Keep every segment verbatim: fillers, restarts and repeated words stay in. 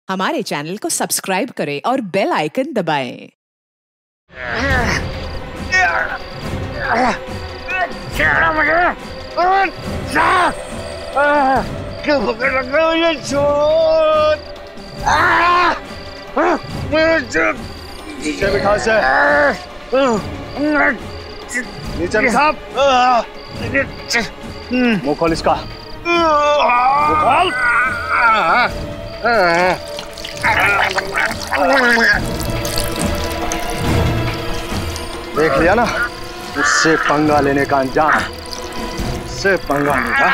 हमारे चैनल को सब्सक्राइब करें और बेल आइकन दबाएं। छोड़ो मुझे, क्यों पकड़ रखा है मुझे? छोड़, नीचे बिठा से, नीचे बिठा, मुँह खोल इसका, मुँह खोल। देख लिया ना, उससे पंगा लेने का अंजाम, उससे पंगा लेगा।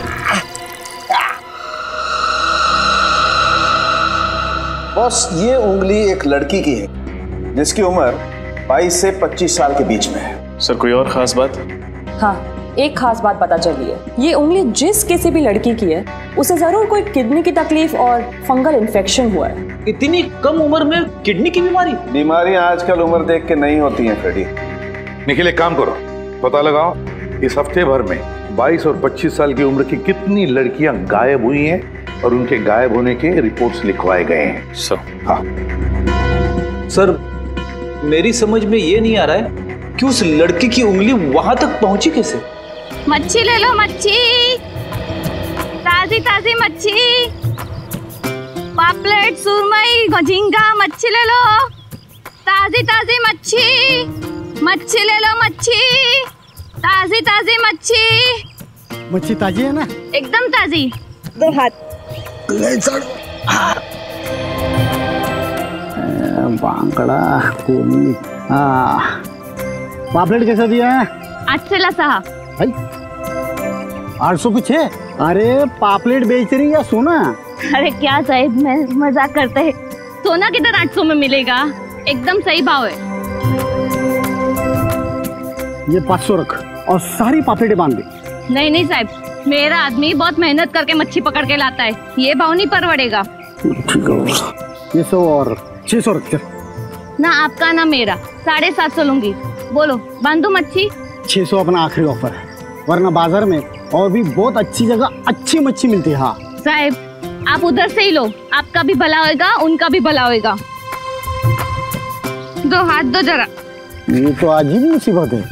बॉस, ये उंगली एक लड़की की है जिसकी उम्र बाईस से पच्चीस साल के बीच में है। सर, कोई और खास बात? हाँ, एक खास बात पता चली है। ये उंगली जिस किसी भी लड़की की है उसे जरूर कोई किडनी की तकलीफ और फंगल इन्फेक्शन हुआ है। इतनी कम उम्र में किडनी की बीमारी? बीमारियां आजकल उम्र देख के नहीं होती हैं फ्रेडी। निखिल, एक काम करो, पता लगाओ इस हफ्ते भर में बाईस और पच्चीस साल की उम्र की कितनी लड़कियां गायब हुई हैं और उनके गायब होने के रिपोर्ट्स लिखवाए गए हैं। सर, हाँ सर, मेरी समझ में ये नहीं आ रहा है कि उस लड़की की उंगली वहां तक पहुंची कैसे? मच्छी ले लो, मच्छी, ताजी ताजी मच्छी, पापलेट, सुरमई, झींगा, मच्छी ले लो, ताजी ताजी मच्छी, मच्छी ले लो, मच्छी, ताजी ताजी मच्छी। मच्छी ताजी है ना? एकदम ताजी। दो हाथ बांगड़ा कोनी। हाँ, पापलेट कैसा दिया है? आठ से लसा भाई, आठ सौ कुछ है। अरे पापलेट बेच रही या सोना? अरे क्या साहिब, मैं मजाक करते हैं। सोना किधर आठ सौ में मिलेगा? एकदम सही भाव है। ये पाँच सौ रख और सारी पापलेटें बांध दे। नहीं नहीं साहिब, मेरा आदमी बहुत मेहनत करके मच्छी पकड़ के लाता है, ये भाव नहीं परवड़ेगा। ठीक है, ये सौ और छह सौ रख। ना आपका ना मेरा, साढ़े सात सौ लूंगी। बोलो, बांधू मच्छी? छह सौ अपना आखिरी ऑफर है, वरना बाजार में और भी बहुत अच्छी जगह अच्छी मच्छी मिलती है। हाँ साहिब, आप उधर से ही लो, आपका भी भला होएगा, उनका भी भला होएगा। दो हाथ दो जरा। ये तो अजीब मुसीबत है।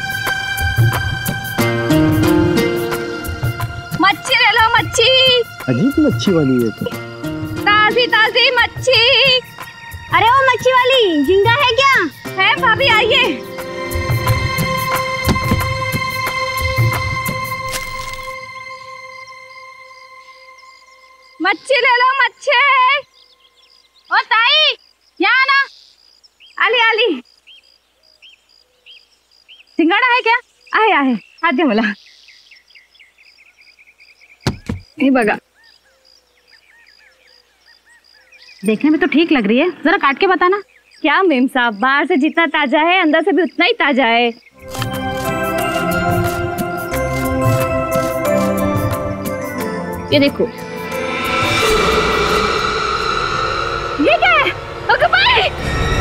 मच्छी ले लो, मच्छी, अजीब मच्छी वाली है तो। ताजी ताजी मच्छी। अरे वो मच्छी वाली, झींगा है क्या? है भाभी, आइए। मच्छी ले लो, मच्छी। ओ ताई, यहाँ ना, आली आली। सिंगाड़ा है क्या? आहे आहे, हाथ दे मला। ये बघा, देखने में तो ठीक लग रही है, जरा काट के बताना। क्या मेम साहब, बाहर से जितना ताजा है अंदर से भी उतना ही ताजा है। ये देखो, ये क्या है? ओके भाई,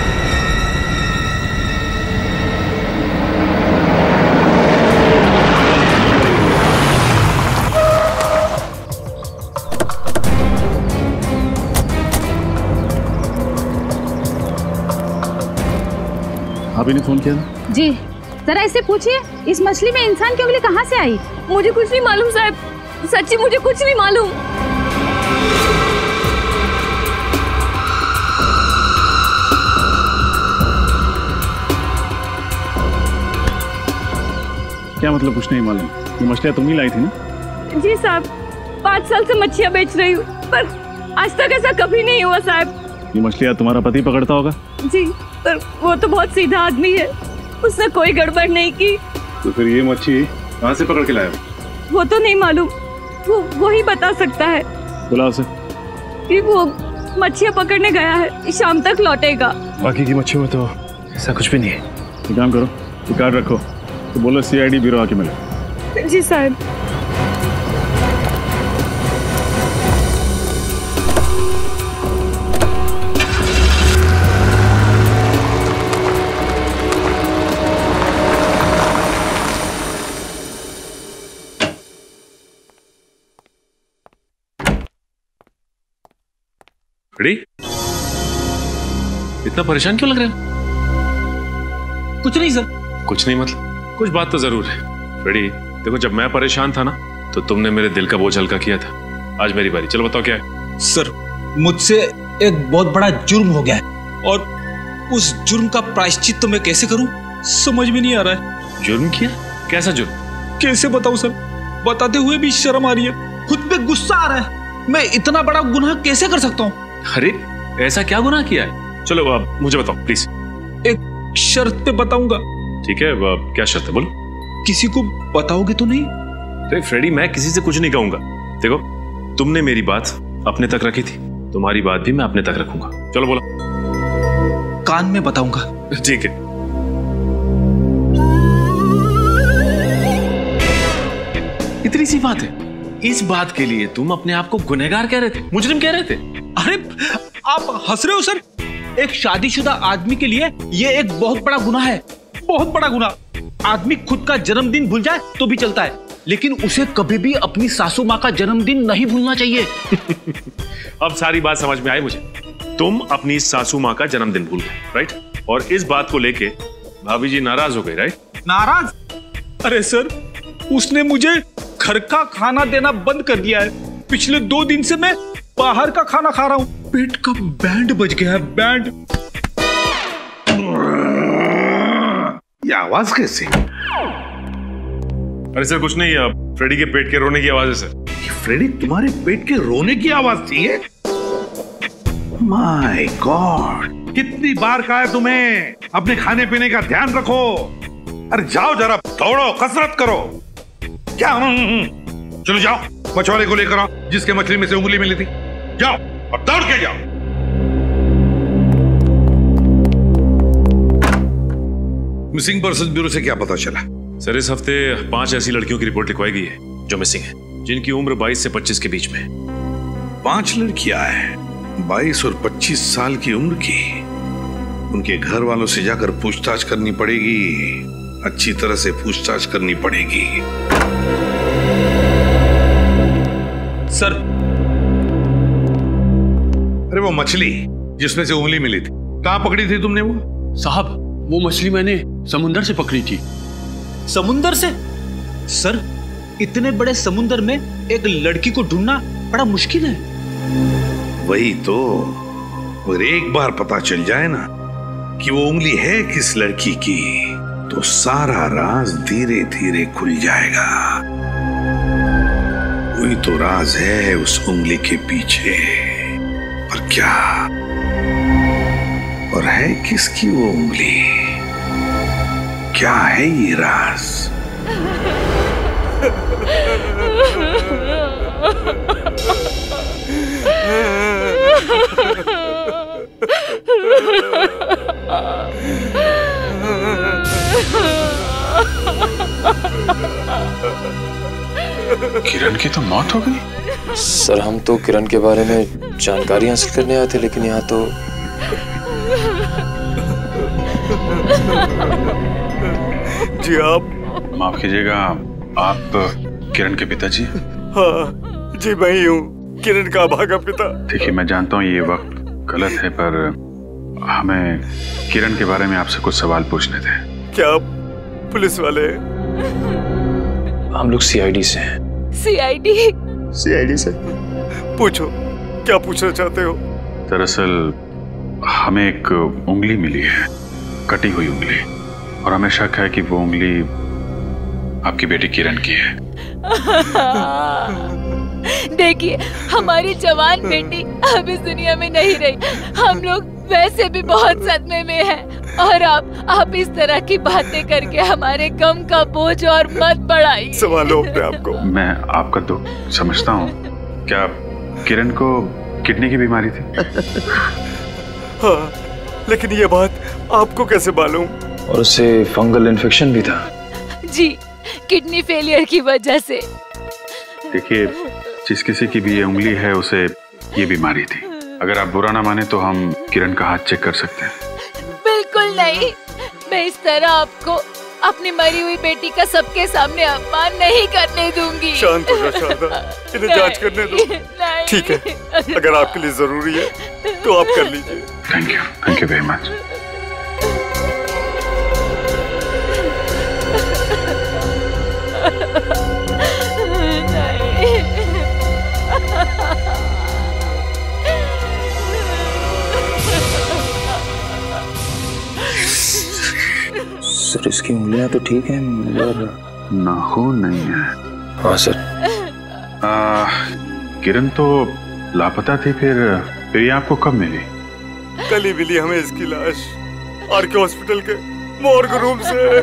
आप ने फोन किया ना? जी, जरा इससे पूछिए, इस मछली में इंसान की उंगली कहाँ से आई? मुझे कुछ नहीं मालूम साहब, सच्ची मुझे कुछ नहीं मालूम। क्या मतलब कुछ नहीं मालूम? ये मछलियाँ तुम ही लाई थी ना? जी साहब, पाँच साल से मच्छियाँ बेच रही हूँ, पर आज तक ऐसा कभी नहीं हुआ साहब। ये मछलियाँ तुम्हारा पति पकड़ता होगा? जी, पर वो तो बहुत सीधा आदमी है, उसने कोई गड़बड़ नहीं की। तो फिर ये मच्छी कहाँ से पकड़ के लाया? वो तो नहीं मालूम, वो वो ही बता सकता है। बुलाओ उसे। कि वो मच्छियाँ पकड़ने गया है, शाम तक लौटेगा। बाकी की मच्छियों में तो ऐसा कुछ भी नहीं है। एक काम करो, ये कार्ड रखो, तो बोलो सी आई डी ब्यूरो आके मिले। जी साहब। फ्रेडी, इतना परेशान क्यों लग रहे हो? कुछ नहीं सर। कुछ नहीं मतलब कुछ बात तो जरूर है। फ्रेडी देखो, जब मैं परेशान था ना तो तुमने मेरे दिल का बोझ हल्का किया था। आज मेरी बारी, चलो बताओ क्या है। सर, मुझसे एक बहुत बड़ा जुर्म हो गया है और उस जुर्म का प्रायश्चित तो मैं कैसे करूं समझ में नहीं आ रहा है। जुर्म किया? कैसा जुर्म? कैसे बताऊं सर, बताते हुए भी शर्म आ रही है, खुद पे गुस्सा आ रहा है। मैं इतना बड़ा गुनाह कैसे कर सकता हूं? अरे ऐसा क्या गुनाह किया है? चलो अब मुझे बताओ प्लीज। एक शर्त पे बताऊंगा। ठीक है, अब क्या शर्त है बोलो। किसी को बताओगे तो नहीं? अरे फ्रेडी, मैं किसी से कुछ नहीं कहूंगा। देखो, तुमने मेरी बात अपने तक रखी थी, तुम्हारी बात भी मैं अपने तक रखूंगा। चलो बोलो। कान में बताऊंगा। ठीक है। इतनी सी बात है, इस बात के लिए तुम अपने आप को गुनहगार कह रहे थे, मुजरिम कह रहे थे? अरे आप हंस रहे हो सर? एक शादीशुदा आदमी के लिए ये एक बहुत बड़ा गुनाह है, बहुत बड़ा गुनाह। आदमी खुद का जन्मदिन भूल जाए तो भी चलता है, लेकिन उसे कभी भी अपनी सासू माँ का जन्मदिन नहीं भूलना चाहिए। अब सारी बात समझ में आई मुझे। तुम अपनी सासू माँ का जन्मदिन भूल गए, राइट? और इस बात को लेके भाभी जी नाराज हो गई, राइट? नाराज? अरे सर, उसने मुझे घर का खाना देना बंद कर दिया है। पिछले दो दिन से मैं बाहर का खाना खा रहा हूँ। पेट का बैंड बज गया है, बैंड। ये आवाज कैसे? अरे सर कुछ नहीं, फ्रेडी के पेट के रोने की आवाज है सर। फ्रेडी, तुम्हारे पेट के रोने की आवाज थी ये? माय गॉड, कितनी बार कहा है तुम्हें अपने खाने पीने का ध्यान रखो। अरे जाओ जरा दौड़ो, कसरत करो। क्या? चलो जाओ, मछुआरे को लेकर आओ जिसके मछली में से उंगली मिली थी। जाओ और दौड़ के जाओ। मिसिंग पर्सन ब्यूरो से क्या पता चला? सर, इस हफ्ते पांच ऐसी लड़कियों की रिपोर्ट लिखवाई गई है जो मिसिंग है, जिनकी उम्र बाईस से पच्चीस के बीच में है। पांच लड़कियां हैं बाईस और पच्चीस साल की उम्र की। उनके घर वालों से जाकर पूछताछ करनी पड़ेगी, अच्छी तरह से पूछताछ करनी पड़ेगी। सर, अरे वो मछली जिसमें से उंगली मिली थी, कहां पकड़ी थी तुमने वो? साहब, वो मछली मैंने समुंदर से पकड़ी थी। समुंदर से? सर, इतने बड़े समुंदर में एक लड़की को ढूंढना बड़ा मुश्किल है। वही तो, अगर एक बार पता चल जाए ना कि वो उंगली है किस लड़की की, तो सारा राज धीरे धीरे खुल जाएगा। वही तो राज है उस उंगली के पीछे। पर क्या, और है किसकी वो उंगली? क्या है ये राज? किरण की तो मौत हो गई? सर, हम तो किरण के बारे में जानकारी हासिल करने आए थे, लेकिन यहाँ तो जी आप माफ कीजिएगा, आप किरण के पिताजी? हाँ जी, मैं ही हूँ, किरण का भागा पिता। देखिए, मैं जानता हूँ ये वक्त गलत है, पर हमें किरण के बारे में आपसे कुछ सवाल पूछने थे। क्या आप पुलिस वाले? हम लोग सीआईडी से हैं। सीआईडी? सीआईडी से? पूछो, क्या पूछना चाहते हो? दरअसल हमें एक उंगली मिली है, कटी हुई उंगली, और हमें शक है कि वो उंगली आपकी बेटी किरण की है। देखिए, हमारी जवान बेटी अब इस दुनिया में नहीं रही। हम लोग वैसे भी बहुत सदमे में हैं, और आप आप इस तरह की बातें करके हमारे गम का बोझ और मत बढ़ाइए। संभालो अपने आप को। मैं आपका दुख समझता हूँ। क्या किरण को किडनी की बीमारी थी? हाँ, लेकिन ये बात आपको कैसे मालूम? और उसे फंगल इन्फेक्शन भी था। जी, किडनी फेलियर की वजह से। देखिए, जिस किसी की भी ये उंगली है उसे ये बीमारी थी। अगर आप बुरा ना माने तो हम किरण का हाथ चेक कर सकते हैं। बिल्कुल नहीं, मैं इस तरह आपको अपनी मरी हुई बेटी का सबके सामने अपमान नहीं करने दूंगी। शांत हो जा शारदा, इन्हें जांच करने दो। ठीक है, अगर आपके लिए जरूरी है तो आप कर लीजिए। Thank you, thank you very much. Sir इसकी उंगलियां तो ठीक हैं मगर नाखून नहीं है। हाँ सर। आ, किरण तो लापता थी, फिर फिर ये आपको कब मिली? कल ही मिली हमें इसकी लाश आर के हॉस्पिटल के मॉर्ग रूम से।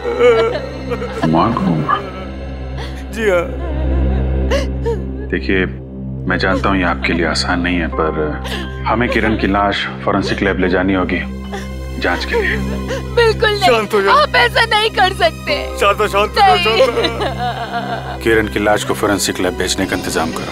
Morgue room? जी हाँ। देखिए, मैं जानता हूँ ये आपके लिए आसान नहीं है, पर हमें किरण की लाश फॉरेंसिक लैब ले जानी होगी जांच के लिए। बिल्कुल नहीं, आप ऐसा नहीं कर सकते। शांत शांत शांत। किरण की लाश को फॉरेंसिक लैब भेजने का इंतजाम करो।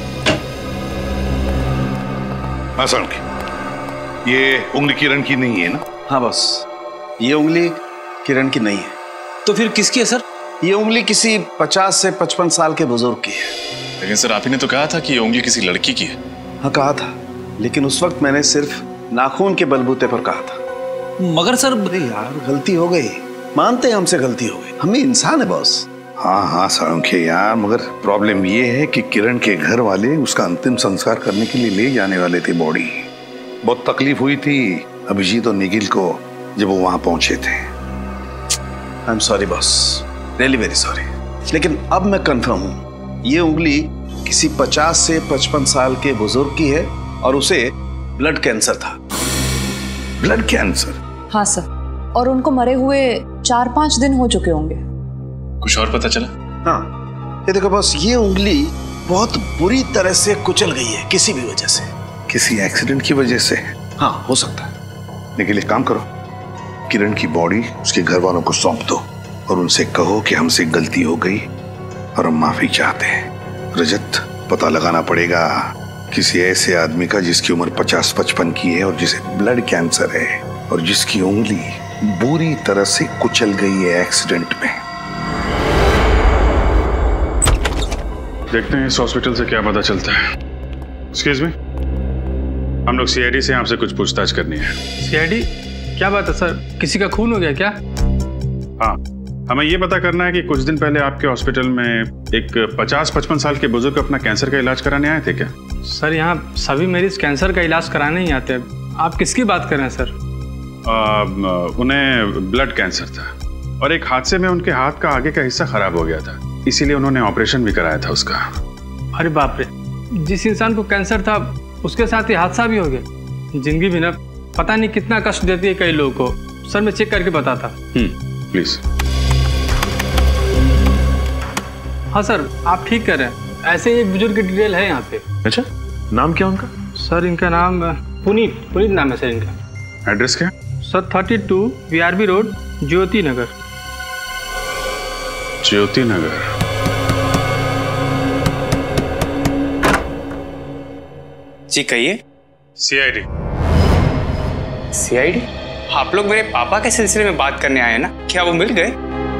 आसान की ये उंगली किरण की नहीं है ना? हाँ बॉस, ये उंगली किरण की नहीं है। तो फिर किसकी है सर? ये उंगली किसी पचास से पचपन साल के बुजुर्ग की है। लेकिन सर आप ही ने तो कहा था कि ये उंगली किसी लड़की की है। हाँ कहा था, लेकिन उस वक्त मैंने सिर्फ नाखून के बलबूते पर कहा था। मगर सर यार गलती हो गई, मानते हैं हमसे गलती हो गई, हम भी इंसान है बॉस। हाँ हाँ सारंखे यार, मगर प्रॉब्लम ये है कि किरण के घर वाले उसका अंतिम संस्कार करने के लिए ले जाने वाले थे बॉडी। बहुत तकलीफ हुई थी अभिजीत और निखिल को जब वो वहां पहुंचे थे। I am sorry boss, really very sorry. लेकिन अब मैं कंफर्म हूं, ये उंगली किसी पचास से पचपन साल के बुजुर्ग की है और उसे ब्लड कैंसर था। Blood cancer? हाँ सर, और उनको मरे हुए चार पांच दिन हो चुके होंगे। कुछ और पता चला? हाँ, ये देखो बॉस, ये उंगली बहुत बुरी तरह से कुचल गई है किसी भी वजह से। किसी एक्सीडेंट की वजह से? हाँ हो सकता है। लेकिन एक काम करो, किरण की बॉडी उसके घर वालों को सौंप दो और उनसे कहो कि हमसे गलती हो गई और हम माफी चाहते हैं। रजत, पता लगाना पड़ेगा किसी ऐसे आदमी का जिसकी उम्र पचास पचपन की है और जिसे ब्लड कैंसर है और जिसकी उंगली बुरी तरह से कुचल गई है एक्सीडेंट में। देखते हैं इस हॉस्पिटल से क्या पता चलता है। एक्सक्यूज मी, हम लोग सीआईडी से आपसे कुछ पूछताछ करनी है। सीआईडी? क्या बात है सर, किसी का खून हो गया क्या? हाँ, हमें ये पता करना है कि कुछ दिन पहले आपके हॉस्पिटल में एक पचास पचपन साल के बुजुर्ग अपना कैंसर का इलाज कराने आए थे क्या? सर यहाँ सभी मरीज कैंसर का इलाज कराने ही आते हैं। आप किसकी बात कर रहे हैं सर? आ, उन्हें ब्लड कैंसर था और एक हादसे में उनके हाथ का आगे का हिस्सा खराब हो गया था, इसीलिए उन्होंने ऑपरेशन भी कराया था उसका। अरे बाप रे, जिस इंसान को कैंसर था उसके साथ ही हादसा भी हो गया। जिंदगी भी ना पता नहीं कितना कष्ट देती है कई लोगों को। सर मैं चेक करके बताता। हम्म प्लीज। हाँ सर, आप ठीक कर रहे हैं। ऐसे ही एक बुजुर्ग की डिटेल है यहाँ पे। अच्छा, नाम क्या उनका? सर इनका नाम पुनीत पुनीत नाम है सर इनका। एड्रेस क्या? Sir thirty two VRB road, Jyoti Nagar. Jyoti Nagar? जी कहिए। सीआईडी। सीआईडी? आप लोग मेरे पापा के सिलसिले में बात करने आए हैं ना? क्या वो मिल गए?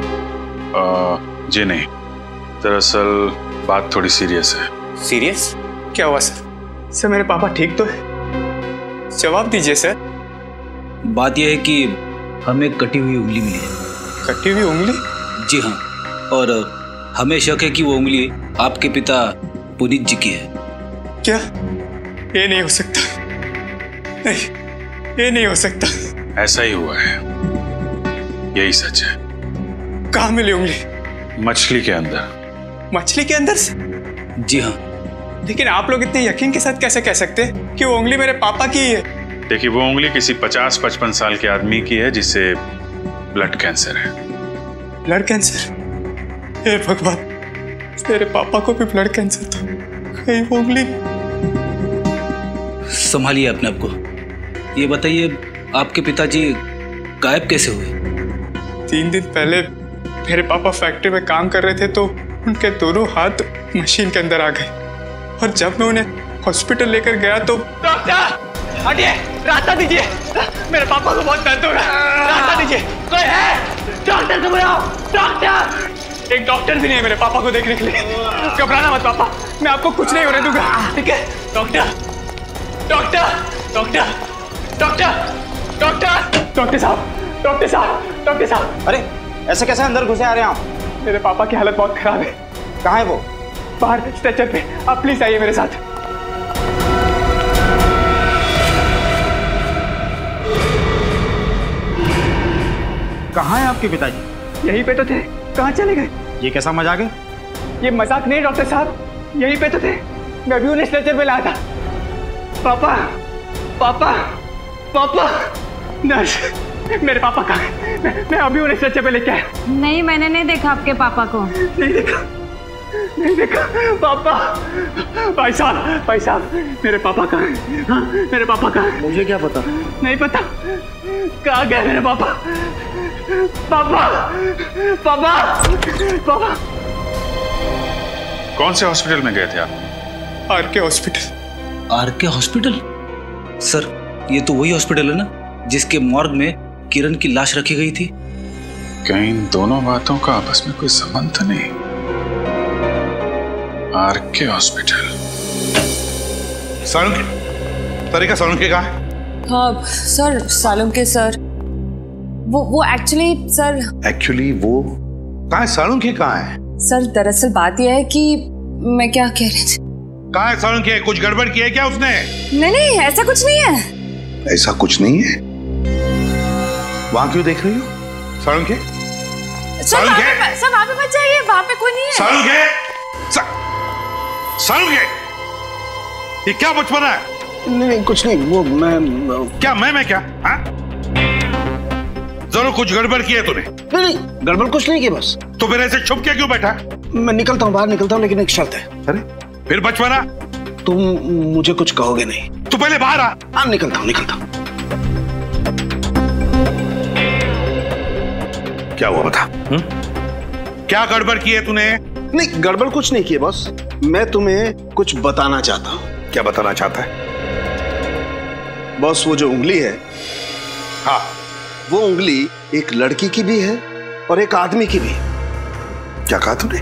जी नहीं, दरअसल बात थोड़ी सीरियस है। सीरियस? क्या हुआ सर? सर मेरे पापा ठीक तो है? जवाब दीजिए सर। बात यह है कि हमें कटी हुई उंगली मिली है। कटी हुई उंगली? जी हाँ, और हमें शक है कि वो उंगली आपके पिता पुनीत जी की है। क्या? ये नहीं हो सकता। नहीं, ये नहीं हो सकता। ऐसा ही हुआ है, यही सच है। कहाँ मिली उंगली? मछली के अंदर। मछली के अंदर से? जी हाँ। लेकिन आप लोग इतने यकीन के साथ कैसे कह सकते हैं कि वो उंगली मेरे पापा की है? देखिए, वो उंगली किसी पचास पचपन साल के आदमी की है जिसे ब्लड कैंसर है। Blood cancer? हे भगवान, मेरे पापा को भी ब्लड कैंसर था। कहीं वो उंगली? संभालिए अपने आप को। ये बताइए, आपके पिताजी गायब कैसे हुए? तीन दिन पहले मेरे पापा फैक्ट्री में काम कर रहे थे तो उनके दोनों हाथ मशीन के अंदर आ गए और जब मैं उन्हें हॉस्पिटल लेकर गया तो डॉक्टर हटिए, रास्ता दीजिए, मेरे पापा को बहुत दर्द हो रहा है, रास्ता दीजिए। कोई है? डॉक्टर को बुलाओ, डॉक्टर। एक डॉक्टर भी नहीं है मेरे पापा को देखने के लिए। आप घबराना मत पापा, मैं आपको कुछ नहीं होने दूंगा, ठीक है? Doctor, doctor, doctor, doctor, doctor, doctor साहब, डॉक्टर साहब, डॉक्टर साहब। अरे ऐसे कैसे अंदर घुसे आ रहे हैं आप? मेरे पापा की हालत बहुत खराब है। कहाँ है वो? बाहर स्ट्रेचर पे। आप प्लीज आइए मेरे साथ। कहाँ है आपके पिताजी? यहीं पे तो थे, कहाँ चले गए? ये कैसा मजाक है? ये मजाक नहीं डॉक्टर साहब, यहीं पे तो थे, मैं भी उन्हें स्ट्रेचर पे लाया था। पापा, पापा, पापा, नर्स, मेरे पापा कहाँ हैं? मैं, मैं अभी उन्हें स्ट्रेचर पे लेके आया। नहीं, मैंने नहीं देखा आपके पापा को। नहीं देखा, नहीं देखा पापा। भाई साहब, भाई साहब, मेरे पापा कहाँ हैं? हाँ, मेरे पापा कहाँ हैं? मुझे क्या पता? नहीं पता, कहाँ गए मेरे पापा? पापा, पापा, पापा। कौन से हॉस्पिटल में गए थे आप? R K hospital. R K hospital? Sir, ये तो वही हॉस्पिटल है ना जिसके मॉर्ग में किरण की लाश रखी गई थी? कहीं इन दोनों बातों का आपस में कोई संबंध तो नहीं? Are K hospital. सालुंके, तरीका सालुंके कहाँ है? हाँ सर, सालुंके सर, वो वो एक्चुअली सर एक्चुअली वो कहाँ है? सालुंके कहाँ है? सर दरअसल बात यह है कि मैं क्या कह रही थी। कहाँ है सालुंके? कुछ गड़बड़ की है क्या उसने? नहीं नहीं, ऐसा कुछ नहीं है। ऐसा कुछ नहीं है? वहां क्यों देख रही हो? सालुंके, सर वहाँ पे, सर वहाँ पे मत जाइए, वहाँ पे कोई नहीं है। सालुंके, सालुंके, ये क्या बचपना है? नहीं नहीं कुछ नहीं, वो मैं क्या मैं मैं क्या? हाँ? जरूर कुछ गड़बड़ की है तूने? नहीं नहीं, गड़बड़ कुछ नहीं की बस। तो फिर ऐसे छुप के क्यों बैठा? मैं निकलता हूँ, बाहर निकलता हूँ, लेकिन एक शर्त है। अरे फिर बचपना? तुम मुझे कुछ कहोगे नहीं। तू पहले बाहर आ। हाँ निकलता हूँ, निकलता हूँ। क्या हुआ बता? हुँ? क्या गड़बड़ की है तूने? नहीं गड़बड़ कुछ नहीं की है बॉस, मैं तुम्हें कुछ बताना चाहता हूँ। क्या बताना चाहता है? बॉस वो जो उंगली है, हाँ, वो उंगली एक लड़की की भी है और एक आदमी की भी। क्या कहा तूने?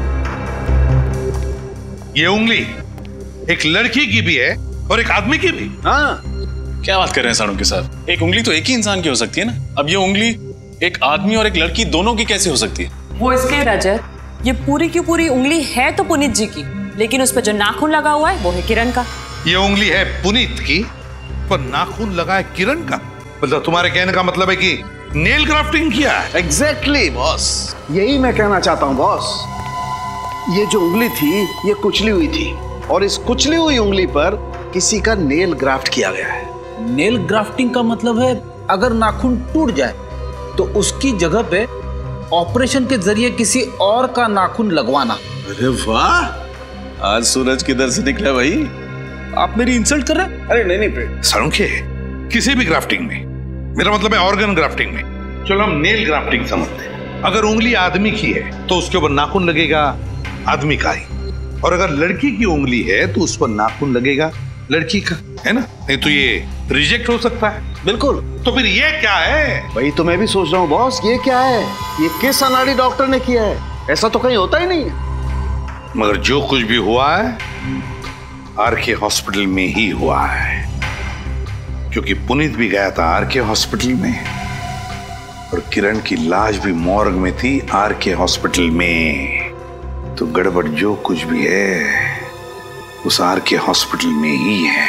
ये उंगली एक लड़की की भी है और एक आदमी की भी? हाँ। क्या बात कर रहे हैं सालुंके साहब? एक उंगली तो एक ही इंसान की हो सकती है ना। अब ये उंगली एक आदमी और एक लड़की दोनों की कैसे हो सकती है? वो इसके रजत, ये पूरी की पूरी उंगली है तो पुनीत जी की, लेकिन उस पर जो नाखून लगा हुआ है वो है किरण का। ये उंगली है पुनीत की, पर नाखून लगा है किरण का? मतलब तुम्हारे कहने का मतलब है कि नेल ग्राफ्टिंग किया है? एग्जैक्टली बॉस, यही मैं कहना चाहता हूँ बॉस। ये जो उंगली थी ये कुचली हुई थी और इस कुचली हुई उंगली पर किसी का नेल ग्राफ्ट किया गया है। नेल ग्राफ्टिंग का मतलब है अगर नाखून टूट जाए तो उसकी जगह पे ऑपरेशन के जरिए किसी और का नाखून लगवाना। अरे वाह, आज सूरज किधर से निकला भाई? आप मेरी इंसल्ट कर रहे हैं? अरे नहीं नहीं सालुंके, किसी भी ग्राफ्टिंग में, मेरा मतलब है ऑर्गन ग्राफ्टिंग में, चलो हम नेल ग्राफ्टिंग समझते हैं। अगर उंगली आदमी की है तो उसके ऊपर नाखून लगेगा आदमी का ही, और अगर लड़की की उंगली है तो उस पर नाखून लगेगा लड़की का, है ना? नहीं तो ये रिजेक्ट हो सकता है। बिल्कुल। तो फिर ये क्या है? वही तो मैं भी सोच रहा हूँ बॉस, ये क्या है? ये किस अनाड़ी डॉक्टर ने किया है? ऐसा तो कहीं होता ही नहीं है। मगर जो कुछ भी हुआ है आर के हॉस्पिटल में ही हुआ है, क्योंकि पुनीत भी गया था आर के हॉस्पिटल में और किरण की लाश भी मॉर्ग में थी आर के हॉस्पिटल में। तो गड़बड़ जो कुछ भी है उस आर के हॉस्पिटल में ही है।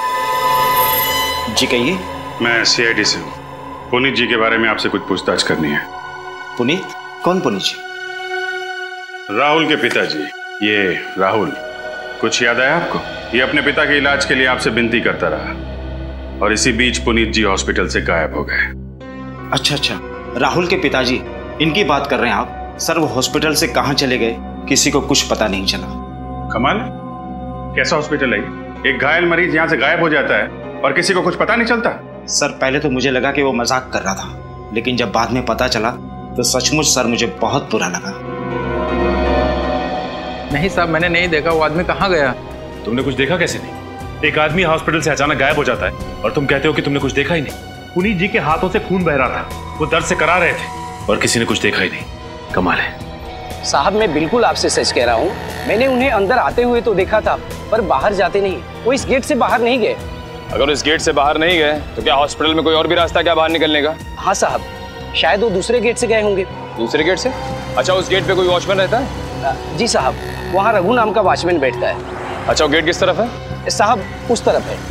जी कहिए। मैं सी आई डी से हूँ, पुनीत जी के बारे में आपसे कुछ पूछताछ करनी है। पुनीत? कौन पुनीत जी? राहुल के पिताजी, ये राहुल। कुछ याद आया आपको? ये अपने पिता के इलाज के लिए आपसे विनती करता रहा और इसी बीच पुनीत जी हॉस्पिटल से गायब हो गए। अच्छा अच्छा, राहुल के पिताजी, इनकी बात कर रहे हैं आप? सर वो हॉस्पिटल से कहाँ चले गए किसी को कुछ पता नहीं चला। कमाल, कैसा हॉस्पिटल है? एक घायल मरीज यहाँ से गायब हो जाता है और किसी को कुछ पता नहीं चलता? सर पहले तो मुझे लगा कि वो मजाक कर रहा था, लेकिन जब बाद में पता चला तो सचमुच सर मुझे बहुत बुरा लगा। नहीं साहब, मैंने नहीं देखा। वो आदमी कहाँ गया? तुमने कुछ देखा कैसे नहीं? एक आदमी हॉस्पिटल से अचानक गायब हो जाता है और तुम कहते हो कि तुमने कुछ देखा ही नहीं। पुनीत जी के हाथों से खून बह रहा था, वो दर्द से करा रहे थे और किसी ने कुछ देखा ही नहीं। कमाल है। साहब मैं बिल्कुल आपसे सच कह रहा हूँ, मैंने उन्हें अंदर आते हुए तो देखा था, पर बाहर जाते नहीं। वो इस गेट से बाहर नहीं गए। अगर इस गेट से बाहर नहीं गए तो क्या हॉस्पिटल में कोई और भी रास्ता क्या बाहर निकलने का? हाँ साहब, शायद वो दूसरे गेट से गए होंगे। दूसरे गेट से? अच्छा, उस गेट पे कोई वॉचमैन रहता है? जी साहब, वहाँ रघु नाम का वॉचमैन बैठता है। अच्छा, वो गेट किस तरफ है? साहब उस तरफ है।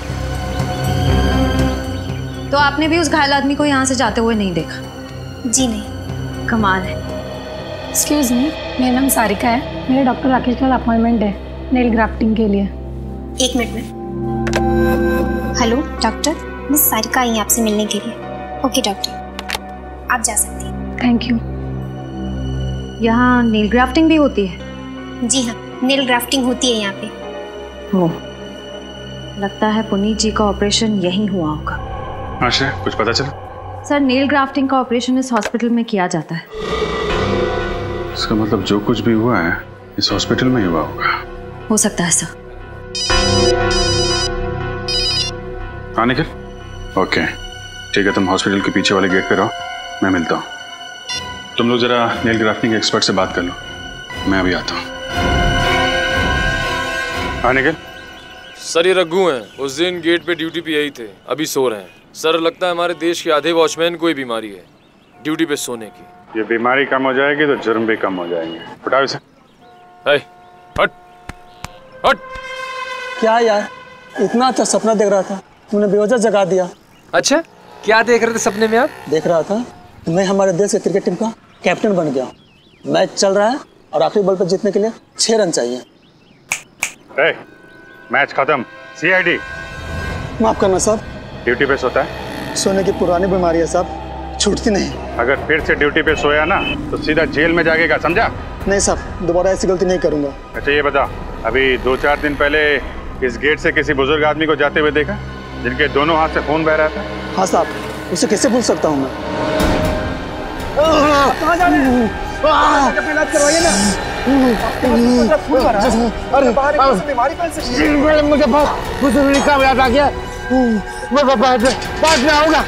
तो आपने भी उस घायल आदमी को यहाँ से जाते हुए नहीं देखा? जी नहीं। कमाल है। एक्सक्यूज मी, मेरा नाम सारिका है, मेरे डॉक्टर राकेश का अपॉइंटमेंट है नेल ग्राफ्टिंग के लिए। एक मिनट में। हेलो डॉक्टर, मिस सारिका आई आपसे मिलने के लिए। ओके डॉक्टर, आप जा सकती हैं। Thank you. यहाँ नेल ग्राफ्टिंग भी होती है? जी हाँ, नेल ग्राफ्टिंग होती है यहाँ पे। हो, लगता है पुनीत जी का ऑपरेशन यहीं हुआ होगा। आशा, कुछ पता चला? सर, नेल ग्राफ्टिंग का ऑपरेशन इस हॉस्पिटल में किया जाता है। इसका मतलब जो कुछ भी हुआ है इस हॉस्पिटल में ही हुआ होगा। हो सकता है सर। हाँ निखिल, ओके ठीक है, तुम हॉस्पिटल के पीछे वाले गेट पे रहो, मैं मिलता हूँ। तुम लोग जरा नेल ग्राफ्टिंग एक्सपर्ट से बात कर लो, मैं अभी आता हूँ। हाँ निखिल। सर ये रघु हैं, उस दिन गेट पे ड्यूटी पे यही थे, अभी सो रहे हैं। सर लगता है हमारे देश के आधे वॉचमैन को ही बीमारी है ड्यूटी पे सोने की। ये बीमारी कम हो जाएगी तो जुर्म भी कम हो जाएंगे। उठाओ इसे। हट हट हट। क्या यार, इतना अच्छा सपना देख रहा था, तुमने बेवजह जगा दिया। अच्छा, क्या देख रहे थे सपने में आप? देख रहा था मैं हमारे देश के क्रिकेट टीम का कैप्टन बन गया। मैच चल रहा है और आखिरी बॉल पर जीतने के लिए छह रन चाहिए। ए, मैच खत्म। सीआईडी। माफ करना साहब, ड्यूटी पे सोता है? सोने की पुरानी बीमारी है साहब, छूटती नहीं। अगर फिर से ड्यूटी पे सोया ना तो सीधा जेल में जाएगा, समझा? नहीं साहब, दोबारा ऐसी गलती नहीं करूंगा। अच्छा ये बता, अभी दो चार दिन पहले इस गेट से किसी बुजुर्ग आदमी को जाते हुए देखा जिनके दोनों हाथ से खून बह रहा था? हाँ साहब, उसे कैसे भूल सकता हूँ मैं। कहाँ जा रहे हैं? इलाज करवाइए ना। अरे बीमारी मुझे बहुत बुजुर्ग का याद आ गया, मैं बाद में आऊंगा।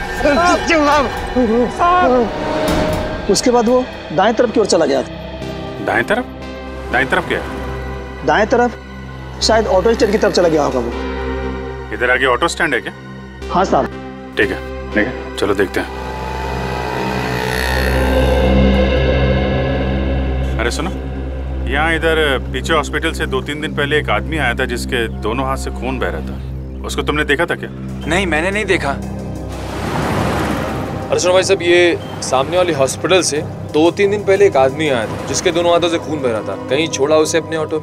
उसके बाद वो दाएं तरफ की ओर चला गया था। दाएं तरफ? दाएं तरफ क्या? दाएं तरफ शायद ऑटो स्टैंड की तरफ चला गया होगा वो। इधर आगे ऑटो स्टैंड है क्या? हाँ साहब। ठीक है ठीक है, चलो देखते हैं। अरे सुनो, यहाँ इधर पीछे हॉस्पिटल से दो तीन दिन पहले एक आदमी आया था जिसके दोनों हाथ से खून बह रहा था, उसको तुमने देखा था क्या? नहीं, मैंने नहीं देखा। अरे सुनो भाई साहब, ये सामने वाली हॉस्पिटल से दो तीन दिन पहले एक आदमी आया था जिसके दोनों हाथों से खून बह रहा था, कहीं छोड़ा उसे अपने ऑटो में?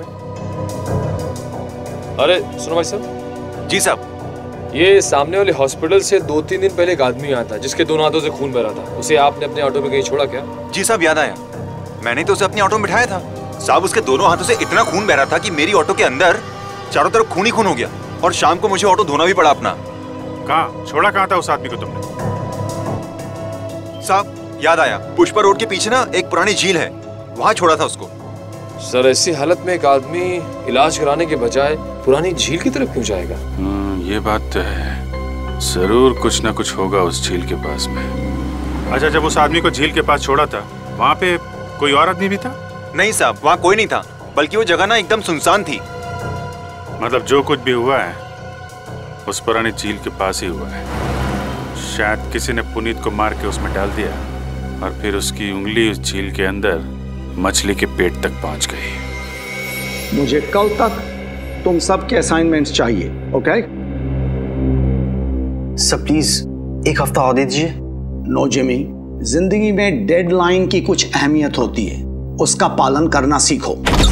अरे सुनो भाई साहब। जी साहब। ये सामने वाले हॉस्पिटल से दो तीन दिन पहले एक आदमी आया था जिसके दोनों हाथों से खून बह रहा था, उसे आपने अपने ऑटो में कहीं छोड़ा क्या? जी साहब, याद आया, मैंने तो उसे अपने ऑटो में बिठाया था साहब। उसके दोनों हाथों से इतना खून बह रहा था कि मेरी ऑटो के अंदर चारों तरफ खून ही खून हो गया और शाम को मुझे ऑटो धोना भी पड़ा अपना। कहाँ छोड़ा, कहाँ था उस आदमी को तुमने? साहब याद आया, पुष्पा रोड के पीछे ना एक पुरानी झील है, वहाँ छोड़ा था उसको। सर ऐसी हालत में एक आदमी इलाज कराने के बजाय पुरानी झील की तरफ क्यों जाएगा? ये बात तो है, जरूर कुछ ना कुछ होगा उस झील के पास में। अच्छा, जब उस आदमी को झील के पास छोड़ा था वहाँ पे कोई और आदमी भी था? नहीं साहब, वहाँ कोई नहीं था, बल्कि वो जगह ना एकदम सुनसान थी। मतलब जो कुछ भी हुआ है उस पुरानी झील के पास ही हुआ है। शायद किसी ने पुनीत को मार के उसमें डाल दिया और फिर उसकी उंगली उस झील के अंदर मछली के पेट तक पहुंच गई। मुझे कल तक तुम सबके असाइनमेंट्स चाहिए, ओके? सर प्लीज एक हफ्ता और दे दीजिए। नो जिमी, जिंदगी में डेडलाइन की कुछ अहमियत होती है, उसका पालन करना सीखो।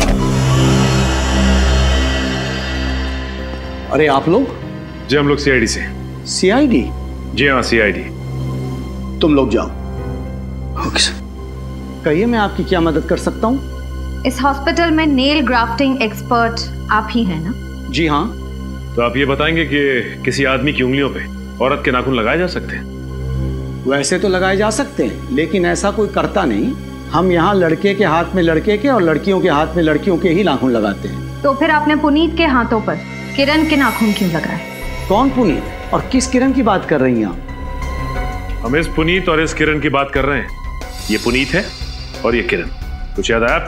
अरे आप लोग? जी हम लोग सीआईडी से। सीआईडी? जी हाँ सीआईडी। तुम लोग जाओ। Okay sir. कहिए मैं आपकी क्या मदद कर सकता हूँ? इस हॉस्पिटल में नेल ग्राफ्टिंग एक्सपर्ट आप ही हैं ना? जी हाँ। तो आप ये बताएंगे कि किसी आदमी की उंगलियों पे औरत के नाखून लगाए जा सकते हैं? वैसे तो लगाए जा सकते हैं, लेकिन ऐसा कोई करता नहीं। हम यहाँ लड़के के हाथ में लड़के के और लड़कियों के हाथ में लड़कियों के ही नाखून लगाते हैं। तो फिर आपने पुनीत के हाथों पर किरण के नाखून क्यों लगाए? कौन पुनीत और किस किरण की बात कर रही हैं आप? हम इस पुनीत और इस किरण की बात कर रहे हैं। ये पुनीत है और ये किरण। कुछ याद आया आपको?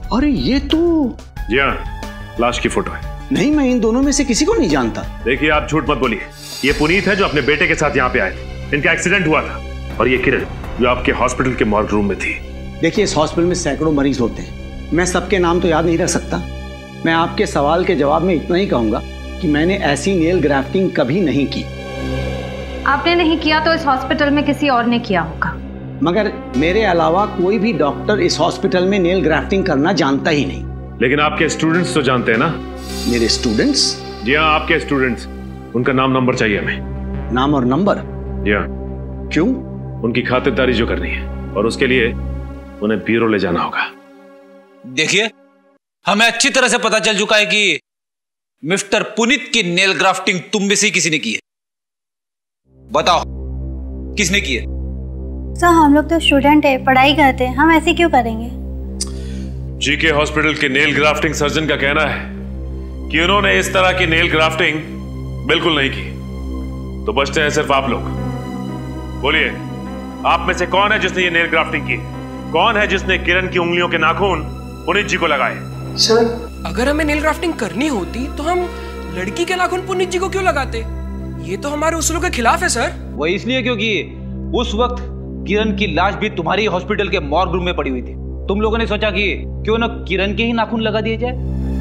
अरे ये तो जी हाँ, लाश की फोटो है। नहीं, मैं इन दोनों में से किसी को नहीं जानता। देखिए, आप झूठ मत बोलिए। ये पुनीत है जो अपने बेटे के साथ यहाँ पे आए थे। इनका एक्सीडेंट हुआ था। और ये किरण जो आपके हॉस्पिटल के मॉर्ग रूम में थी। देखिए, इस हॉस्पिटल में सैकड़ों मरीज होते हैं, मैं सबके नाम तो याद नहीं रख सकता। मैं आपके सवाल के जवाब में इतना ही कहूंगा कि मैंने ऐसी नेल ग्राफ्टिंग कभी नहीं की। आपने नहीं किया तो इस हॉस्पिटल में किसी और ने किया होगा। मगर मेरे अलावा कोई भी डॉक्टर इस हॉस्पिटल में नेल ग्राफ्टिंग करना जानता ही नहीं। लेकिन आपके स्टूडेंट्स तो जानते हैं ना? मेरे स्टूडेंट्स? जी हाँ, आपके स्टूडेंट्स। उनका नाम नंबर चाहिए हमें। नाम और नंबर? जी हाँ। क्यों? उनकी खातिरदारी जो करनी है, और उसके लिए उन्हें ब्यूरो ले जाना होगा। देखिए, हमें अच्छी तरह से पता चल चुका है कि मिस्टर पुनीत की नेल ग्राफ्टिंग तुम में से किसी ने की है। बताओ, किसने की है? सर, हम लोग तो स्टूडेंट है, पढ़ाई करते हैं, हम ऐसे क्यों करेंगे? जीके हॉस्पिटल के नेल ग्राफ्टिंग सर्जन का कहना है कि उन्होंने इस तरह की नेल ग्राफ्टिंग बिल्कुल नहीं की। तो बचते हैं सिर्फ आप लोग। बोलिए, आप में से कौन है जिसने ये नेल ग्राफ्टिंग की? कौन है जिसने किरण की उंगलियों के नाखून पुनीत जी को लगाए? सर, अगर हमें नेल ग्राफ्टिंग करनी होती तो हम लड़की के नाखून पुनीत जी को क्यों लगाते? ये तो हमारे उसूलों के खिलाफ है सर। वो इसलिए क्योंकि उस वक्त किरण की लाश भी तुम्हारी हॉस्पिटल के मॉर्ग रूम में पड़ी हुई थी। तुम लोगों ने सोचा कि क्यों ना किरण के ही नाखून लगा दिए जाए।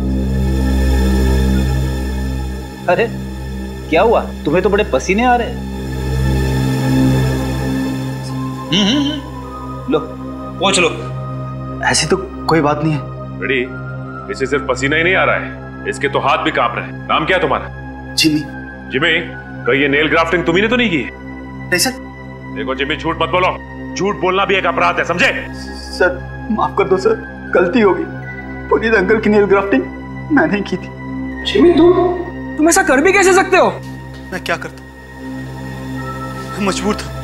अरे क्या हुआ, तुम्हें तो बड़े पसीने आ रहे हैं। लो पहुंच लो। ऐसी तो कोई बात नहीं है। रेडी? इसे सिर्फ पसीना ही नहीं आ रहा है, इसके तो हाथ भी कांप रहे हैं। नाम क्या है तुम्हारा? जिमी। जिमी, कहीं ये नेल ग्राफ्टिंग तुम्ही ने तो नहीं की? नहीं सर। देखो जिमी, झूठ मत बोलो। झूठ बोलना भी एक अपराध है, समझे? सर माफ कर दो सर, गलती होगी। पुनीत अंकल की नेल ग्राफ्टिंग मैंने की थी। जिमी, तुम तुम ऐसा कर भी कैसे सकते हो? मैं क्या करता, मैं मजबूर था।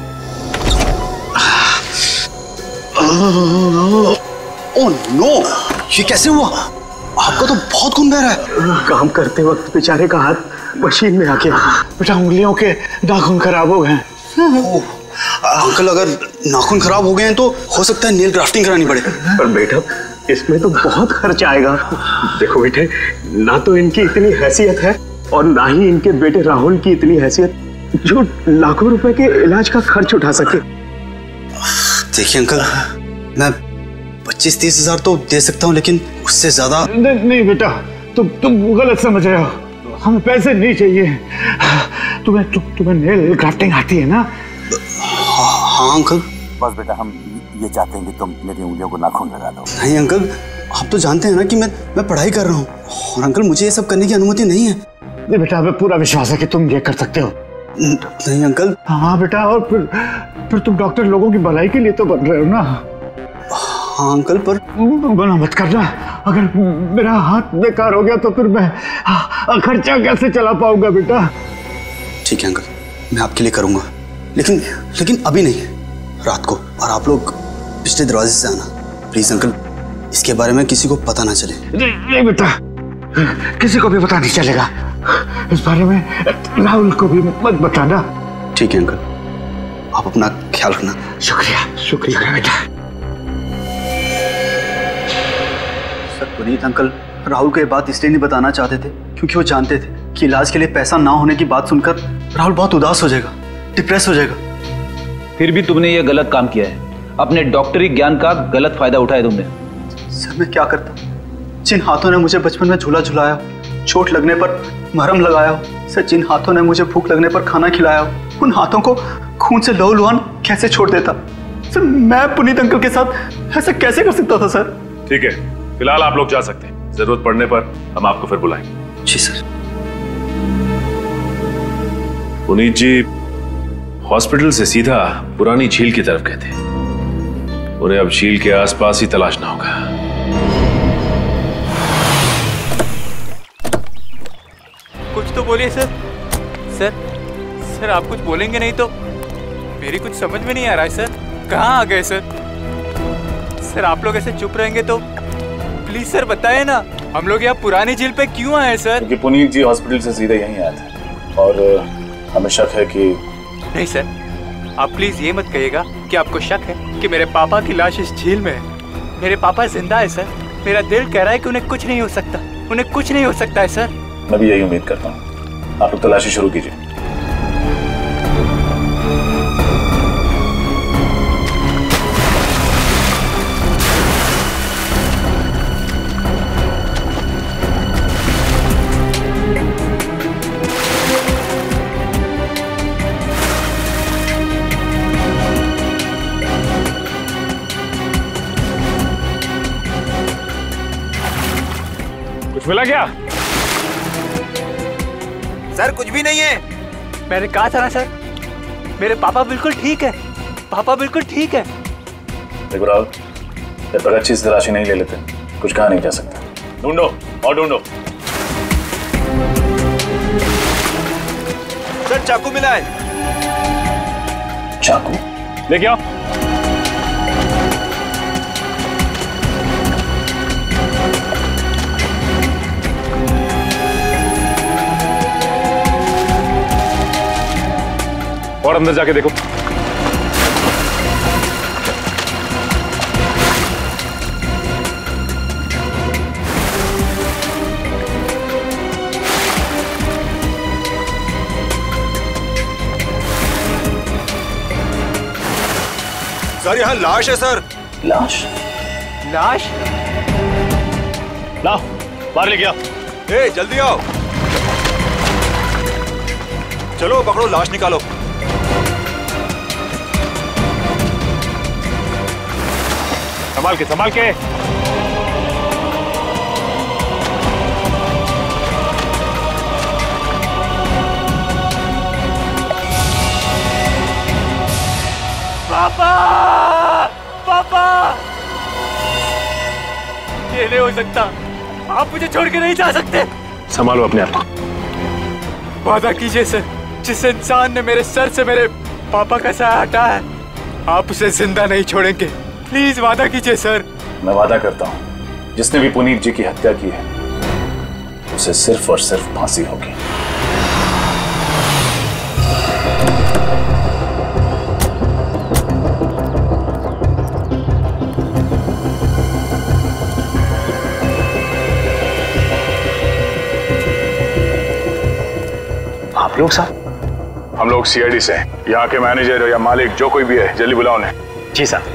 ओह नो, ये कैसे हुआ? आपका तो बहुत खून बह रहा है। काम करते वक्त बेचारे का हाथ मशीन में आके बेटा उंगलियों के नाखून खराब हो गए। अंकल, अगर नाखून खराब हो गए हैं तो हो सकता है नेल ग्राफ्टिंग करानी पड़े। पर बेटा, इसमें तो बहुत खर्च आएगा। देखो बेटे, ना तो इनकी इतनी हैसियत है और ना ही इनके बेटे राहुल की इतनी हैसियत जो लाखों रुपए के इलाज का खर्च उठा सके। देखिए अंकल, मैं पच्चीस तीस हजार तो दे सकता हूँ, लेकिन उससे ज्यादा नहीं, नहीं बेटा, तुम तुम गलत समझ रहे हो। हमें पैसे नहीं चाहिए। तुम्हें तु, तुम्हें नेल ग्राफ्टिंग आती है ना? हाँ अंकल। बस बेटा, हम ये चाहते हैं कि तुम मेरी उंगलियों को नाखून लगा दो। नहीं अंकल, आप तो जानते हैं ना कि मैं मैं पढ़ाई कर रहा हूँ, और अंकल मुझे ये सब करने की अनुमति नहीं है। नहीं बेटा, हमें पूरा विश्वास है कि तुम ये कर सकते हो। नहीं अंकल। हाँ बेटा, और फिर फिर तुम डॉक्टर लोगों की भलाई के लिए तो बन रहे हो ना? हाँ अंकल, पर मना मत करना। अगर मेरा हाथ बेकार हो गया तो फिर मैं खर्चा कैसे चला पाऊंगा बेटा? ठीक है अंकल, मैं आपके लिए करूंगा, लेकिन लेकिन अभी नहीं, रात को। और आप लोग पिछले दरवाजे से आना प्लीज अंकल। इसके बारे में किसी को पता ना चले। नहीं, नहीं बेटा, किसी को भी पता नहीं चलेगा। इस बारे में राहुल को भी मत बताना। ठीक है अंकल, आप अपना ख्याल रखना। शुक्रिया शुक्रिया बेटा। सर, पुनीत अंकल राहुल को ये बात इसलिए नहीं बताना चाहते थे क्योंकि वो जानते थे कि इलाज के लिए पैसा ना होने की बात सुनकर राहुल बहुत उदास हो जाएगा, डिप्रेस हो जाएगा। फिर भी तुमने ये गलत काम किया है। अपने डॉक्टरी ज्ञान का गलत फायदा उठाया तुमने। सर, मैं क्या करता? जिन हाथों ने मुझे बचपन में झूला झुलाया, चोट लगने पर मरहम लगाया, सर जिन हाथों ने मुझे भूख लगने पर खाना खिलाया, उन हाथों को खून से लहूलुहान कैसे छोड़ देता? सर, मैं पुनीत अंकल के साथ ऐसा कैसे कर सकता था सर? ठीक है, फिलहाल आप लोग जा सकते हैं। जरूरत पड़ने पर हम आपको फिर बुलाएंगे। जी सर। पुनीत जी हॉस्पिटल से सीधा पुरानी झील की तरफ गए थे। उन्हें अब झील के आसपास ही तलाशना होगा। कुछ तो बोलिए सर। सर सर आप कुछ बोलेंगे नहीं तो मेरी कुछ समझ में नहीं आ रहा है सर। कहाँ आ गए सर? सर आप लोग ऐसे चुप रहेंगे तो प्लीज सर बताइए ना, हम लोग यहाँ पुरानी झील पे क्यों आए सर? क्योंकि पुनीत जी हॉस्पिटल से सीधे यहीं आए थे और हमें शक है कि नहीं सर, आप प्लीज ये मत कहिएगा कि आपको शक है कि मेरे पापा की लाश इस झील में है। मेरे पापा जिंदा है सर, मेरा दिल कह रहा है कि उन्हें कुछ नहीं हो सकता, उन्हें कुछ नहीं हो सकता है सर। मैं भी यही उम्मीद करता हूँ। आप लोग तलाशी शुरू कीजिए। कुछ मिला क्या? सर कुछ भी नहीं है। मैंने कहा था ना सर, मेरे पापा बिल्कुल ठीक है, पापा बिल्कुल ठीक है। देखो राहुल, जब तक अच्छी से तलाशी नहीं ले लेते कुछ कहा नहीं जा सकता। ढूंढो और ढूंढो। सर चाकू मिला है। चाकू लेके आओ। और अंदर जाके देखो। सर यहाँ लाश है सर। लाश? लाश? लाओ बाहर लेके आओ। ए जल्दी आओ। चलो पकड़ो, लाश निकालो। संभाल के संभाल के। पापा, पापा, ये नहीं हो सकता। आप मुझे छोड़ के नहीं जा सकते। संभालो अपने आप को। वादा कीजिए सर, जिस इंसान ने मेरे सर से मेरे पापा का साया हटाया है, आप उसे जिंदा नहीं छोड़ेंगे। प्लीज वादा कीजिए सर। मैं वादा करता हूँ, जिसने भी पुनीत जी की हत्या की है उसे सिर्फ और सिर्फ फांसी होगी। आप लोग साहब? हम लोग सीआईडी से हैं। यहाँ के मैनेजर या मालिक जो कोई भी है जल्दी बुलाओ उन्हें। जी साहब।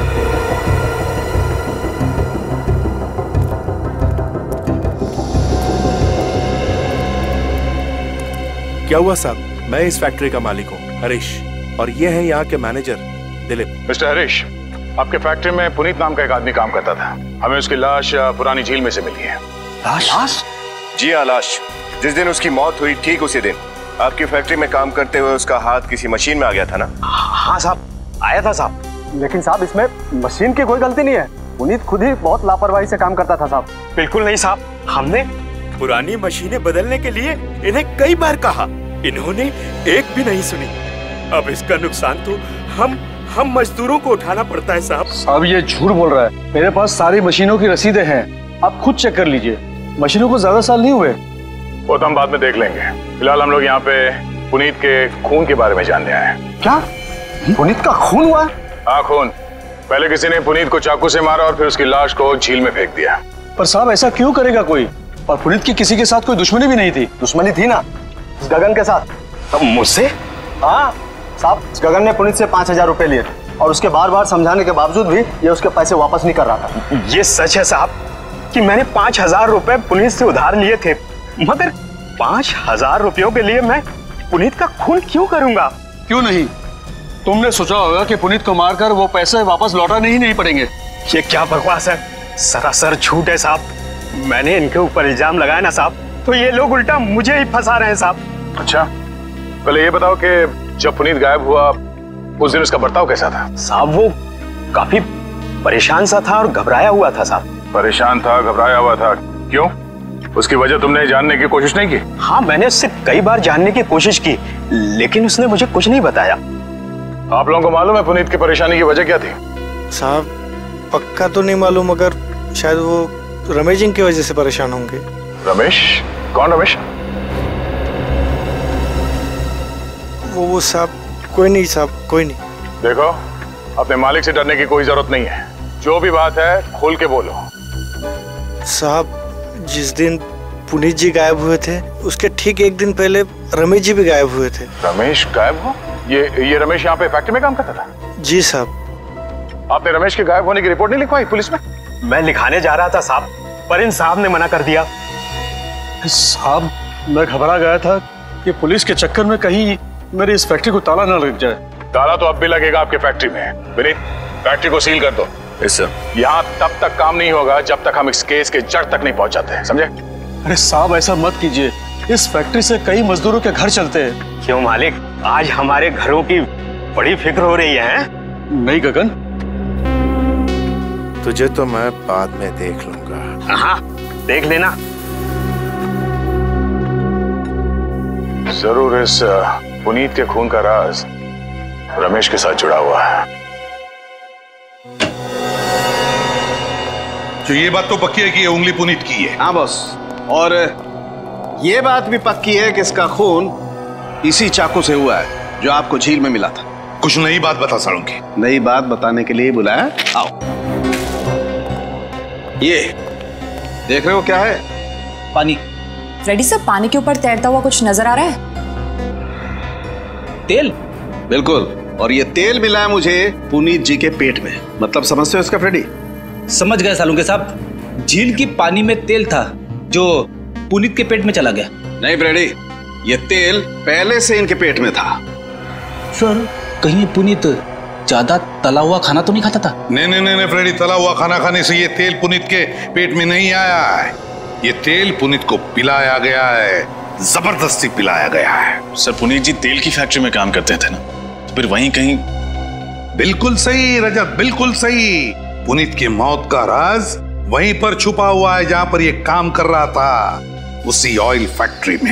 क्या हुआ साहब? मैं इस फैक्ट्री का मालिक हूँ हरीश, और ये है यहाँ के मैनेजर दिलीप। मिस्टर हरीश, आपके फैक्ट्री में पुनीत नाम का एक आदमी काम करता था। हमें उसकी लाश पुरानी झील में से मिली है। लाश? लाश? जी हाँ, लाश। जिस दिन उसकी मौत हुई ठीक उसी दिन आपकी फैक्ट्री में काम करते हुए उसका हाथ किसी मशीन में आ गया था ना? हाँ साहब, आया था साहब। लेकिन साहब इसमें मशीन की कोई गलती नहीं है। पुनीत खुद ही बहुत लापरवाही से काम करता था साहब। बिल्कुल नहीं साहब, हमने पुरानी मशीनें बदलने के लिए इन्हें कई बार कहा, इन्होंने एक भी नहीं सुनी। अब इसका नुकसान तो हम हम मजदूरों को उठाना पड़ता है साहब। साहब ये झूठ बोल रहा है। मेरे पास सारी मशीनों की रसीदें हैं, आप खुद चेक कर लीजिए। मशीनों को ज्यादा साल नहीं हुए। वो तो हम बाद में देख लेंगे। फिलहाल हम लोग यहाँ पे पुनीत के खून के बारे में जानने आए हैं। क्या पुनीत का खून हुआ? हाँ खून। पहले किसी ने पुनीत को चाकू से मारा और फिर उसकी लाश को झील में फेंक दिया। पर साहब ऐसा क्यों करेगा कोई? और पुनीत की किसी के साथ कोई दुश्मनी भी नहीं थी। दुश्मनी थी ना, इस गगन के साथ। अब मुझसे? हाँ साहब, इस गगन ने पुनीत से पांच हजार रुपए लिए और उसके बार बार समझाने के बावजूद भी ये उसके पैसे वापस नहीं कर रहा था। ये सच है साहब कि मैंने पांच हजार रुपए पुनीत से उधार लिए थे, मगर पांच हजार रुपयों के लिए मैं पुनीत का खून क्यों करूंगा? क्यों नहीं? तुमने सोचा होगा कि पुनीत को मारकर वो पैसे वापस लौटाने ही नहीं पड़ेंगे। ये क्या बकवास है, सरासर झूठ है साहब। मैंने इनके ऊपर इल्जाम लगाया ना साहब, तो ये लोग उल्टा मुझे ही फंसा रहे हैं साहब। अच्छा, पहले ये बताओ कि जब पुनीत गायब हुआ उस दिन उसका बर्ताव कैसा था? साहब वो काफी परेशान सा था और घबराया हुआ था साहब। परेशान था, घबराया हुआ था, क्यों? उसकी वजह तुमने जानने की कोशिश नहीं की? हाँ मैंने उससे कई बार जानने की कोशिश की, लेकिन उसने मुझे कुछ नहीं बताया। आप लोगों को मालूम है पुनीत की परेशानी की वजह क्या थी? साहब पक्का तो नहीं मालूम, मगर शायद वो रमेश जी की वजह से परेशान होंगे। रमेश? कौन रमेश? वो वो साहब कोई नहीं साहब, कोई नहीं। देखो, अपने मालिक से डरने की कोई जरूरत नहीं है। जो भी बात है खोल के बोलो। साहब, जिस दिन पुनीत जी गायब हुए थे उसके ठीक एक दिन पहले रमेश जी भी गायब हुए थे। रमेश गायब हो? ये ये रमेश यहाँ पे फैक्ट्री में काम करता था? जी साहब। आपने रमेश के गायब होने की रिपोर्ट नहीं लिखवाई पुलिस में? मैं लिखाने जा रहा था साहब, पर इन साहब ने मना कर दिया। साहब, मैं घबरा गया था कि पुलिस के चक्कर में कहीं मेरी इस फैक्ट्री को ताला न लग जाए। ताला तो अब भी लगेगा आपके फैक्ट्री में। विनीत, फैक्ट्री को सील कर दो। Yes sir. यहाँ तब तक काम नहीं होगा जब तक हम इस केस के जड़ तक नहीं पहुँच जाते, समझे? अरे साहब, ऐसा मत कीजिए, इस फैक्ट्री से कई मजदूरों के घर चलते हैं। क्यों मालिक, आज हमारे घरों की बड़ी फिक्र हो रही है। नहीं गगन, तुझे तो मैं बाद में देख लूंगा। हाँ, देख लेना। जरूर इस पुनीत के खून का राज रमेश के साथ जुड़ा हुआ है। तो ये बात तो पक्की है कि ये उंगली पुनीत की है। हाँ बॉस, और ये बात भी पक्की है कि इसका खून इसी चाकू से हुआ है जो आपको झील में मिला था। कुछ नई बात बता सालुंकी। नई बात बताने के लिए बुलाया। आओ, ये देख रहे हो क्या है? पानी। रेड्डी सर, पानी के ऊपर तैरता हुआ कुछ नजर आ रहा है? तेल? बिल्कुल, और ये तेल मिला है मुझे पुनीत जी के पेट में। मतलब समझते हो इसका फ्रेडी? समझ गए सालुंके साहब, झील की पानी में तेल था जो पुनीत के पेट में चला गया। नहीं फ्रेडी, ये तेल पहले से इनके पेट में था। सर, कहीं पुनीत ज्यादा तला हुआ खाना तो नहीं खाता था? नहीं नहीं नहीं फ्रेडी, तला हुआ खाना खाने से ये तेल पुनीत के पेट में नहीं आया है। ये तेल पुनीत को पिलाया गया है, जबरदस्ती पिलाया गया है। सर, पुनीत जी तेल की फैक्ट्री में काम करते थे ना, तो फिर वहीं कहीं। बिल्कुल सही रजत, बिल्कुल सही। पुनीत की मौत का राज वहीं पर छुपा हुआ है जहां पर ये काम कर रहा था, उसी ऑयल फैक्ट्री में।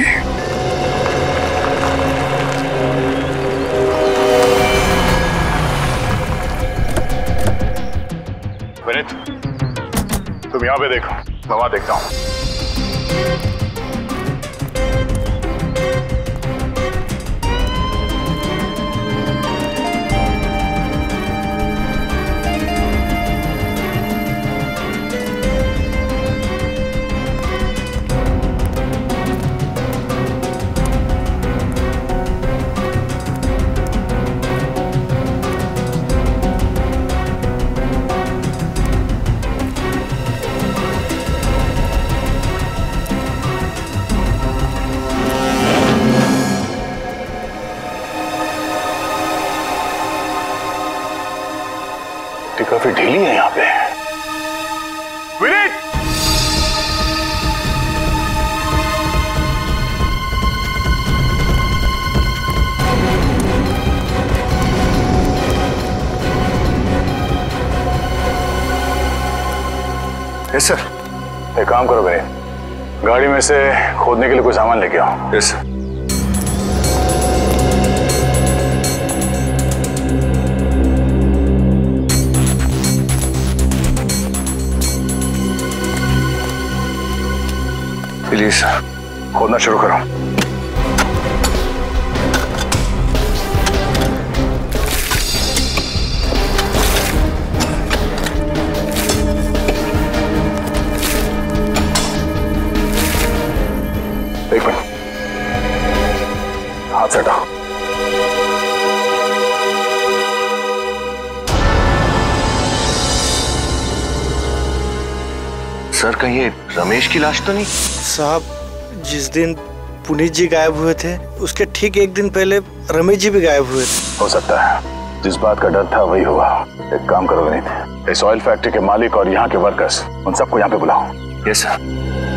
विनीत, तुम यहां पे देखो, मैं वहां देखता हूं। काफी ढीली है यहाँ पे। विनीत! Yes sir. एक काम करो विनीत, गाड़ी में से खोदने के लिए कोई सामान लेके आओ। Yes sir. प्लीज खोदना शुरू करो। एक मिनट, हाथ से हटाओ। सर, कहीं ये रमेश की लाश तो नहीं? साहब, जिस दिन पुनीत जी गायब हुए थे उसके ठीक एक दिन पहले रमेश जी भी गायब हुए थे। हो सकता है जिस बात का डर था वही हुआ। एक काम करो विनीत, इस ऑयल फैक्ट्री के मालिक और यहाँ के वर्कर्स, उन सबको यहाँ पे बुलाओ। Yes sir.